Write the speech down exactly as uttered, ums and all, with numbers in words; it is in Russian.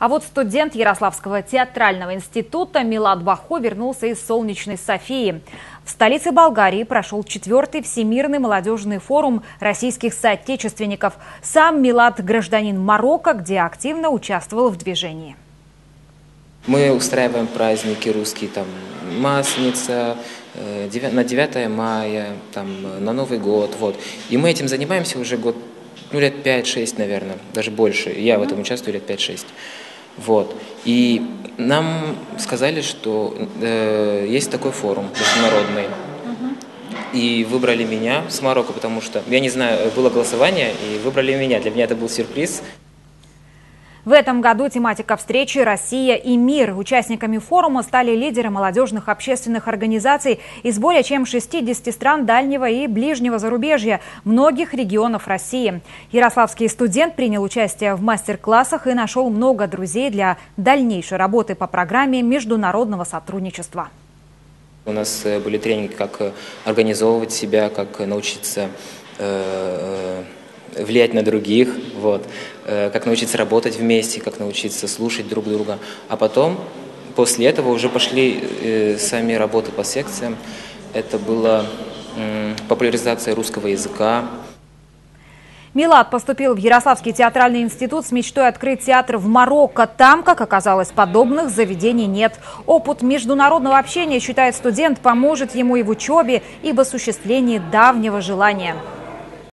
А вот студент Ярославского театрального института Милад Бахо вернулся из солнечной Софии. В столице Болгарии прошел четвертый Всемирный молодежный форум российских соотечественников. Сам Милад – гражданин Марокко, где активно участвовал в движении. Мы устраиваем праздники русские, там Масленица, на девятое мая, там, на Новый год. Вот. И мы этим занимаемся уже год, ну, лет пять-шесть, наверное, даже больше. Я в этом участвую лет пять-шесть. Вот. И нам сказали, что э, есть такой форум международный. И выбрали меня с Марокко, потому что, я не знаю, было голосование, и выбрали меня. Для меня это был сюрприз. В этом году тематика встречи «Россия и мир». Участниками форума стали лидеры молодежных общественных организаций из более чем шестидесяти стран дальнего и ближнего зарубежья, многих регионов России. Ярославский студент принял участие в мастер-классах и нашел много друзей для дальнейшей работы по программе международного сотрудничества. У нас были тренинги, как организовывать себя, как научиться э, влиять на других, вот, как научиться работать вместе, как научиться слушать друг друга. А потом, после этого уже пошли э, сами работы по секциям. Это была э, популяризация русского языка. Милад поступил в Ярославский театральный институт с мечтой открыть театр в Марокко. Там, как оказалось, подобных заведений нет. Опыт международного общения, считает студент, поможет ему и в учебе, и в осуществлении давнего желания.